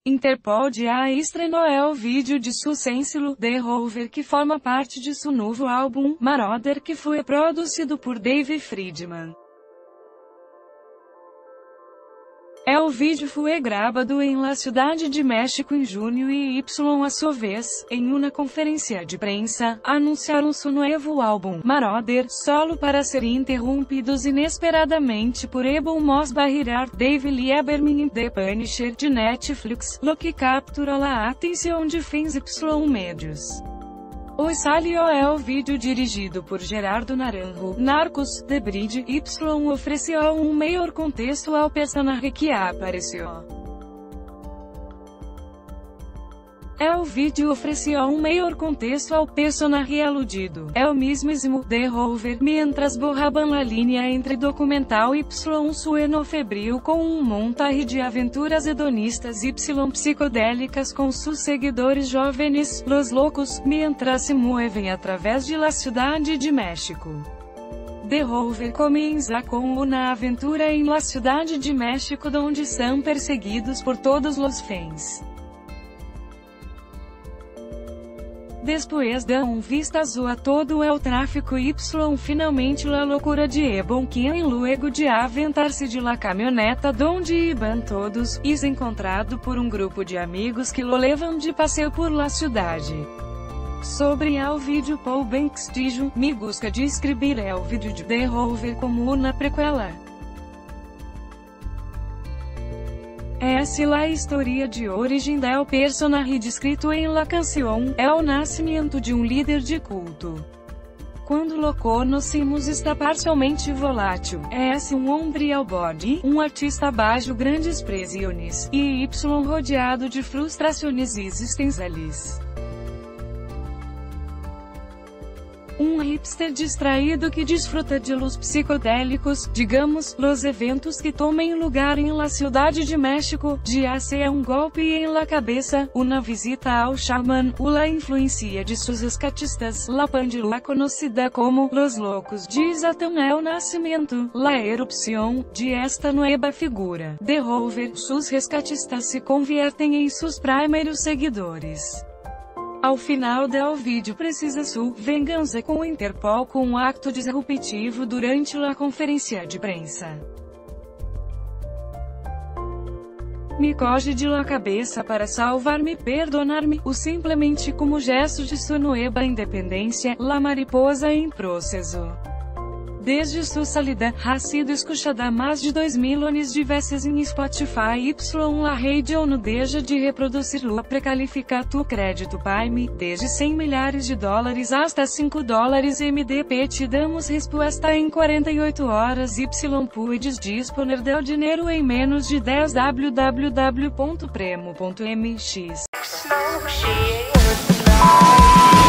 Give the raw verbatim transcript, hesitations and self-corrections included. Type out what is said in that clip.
Interpol já estrenou o vídeo de seu sencillo, The Rover, que forma parte de seu novo álbum, Marauder, que foi produzido por Dave Friedman. El vídeo foi gravado em la Cidade de México em junho e Y, a sua vez, em uma conferência de prensa, anunciaram seu novo álbum, Marauder, solo para ser interrompidos inesperadamente por Ebon Moss-Bachrach, Dave Lieberman, The Punisher, de Netflix, lo que capturou a atenção de fãs Y médios. Hoje salió el vídeo dirigido por Gerardo Naranjo, Narcos, The Bridge, Y ofereceu um maior contexto ao personagem que apareceu. El vídeo ofereceu um maior contexto ao personagem aludido, el mismíssimo The Rover, mientras borraban a linha entre documental Y sueno febril com um montaje de aventuras hedonistas Y psicodélicas com seus seguidores jovens, los locos, mientras se mueven através de la Cidade de México. The Rover comienza com uma aventura em la Cidade de México donde são perseguidos por todos los fãs. Después de um vistazo a todo el tráfico Y, finalmente la loucura de Ebon quien luego de aventar-se de la camioneta donde iban todos, es encontrado por um grupo de amigos que lo levam de passeio por la cidade. Sobre el vídeo, Paul Banks dijo: "Me gusta de escrever el vídeo de The Rover como uma prequela. Essa é a história de origem del personagem descrito em la canção, é o nascimento de um líder de culto. Quando lo conhecemos está parcialmente volátil, é um homem ao bode, um artista bajo grandes presiones, e Y rodeado de frustrações existenciais. Um hipster distraído que desfruta de los psicodélicos, digamos, los eventos que tomem lugar em la Cidade de México, já sea um golpe em la cabeça, uma visita ao xamã, ou la influência de seus rescatistas, la pandilla conhecida como Los Locos desatan el nascimento, la erupção, de esta nueva figura, The Rover. Seus rescatistas se conviertem em seus primeiros seguidores. Ao final del vídeo precisa sua vingança com o Interpol com um acto disruptivo durante a conferência de prensa. Me coge de la cabeça para salvar-me, perdonar-me, ou simplesmente como gesto de sua nueva independência, la mariposa em processo. Desde sua salida, ha sido escuchada mais de dois milhões de vezes em Spotify Y. La radio não deixa de reproduzir-lo. Precalificar tu crédito Prime, desde cem milhares de dólares hasta cinco dólares M D P. Te damos resposta em quarenta e oito horas. Y puedes disponer del dinheiro em menos de dez. w w w ponto premo ponto m x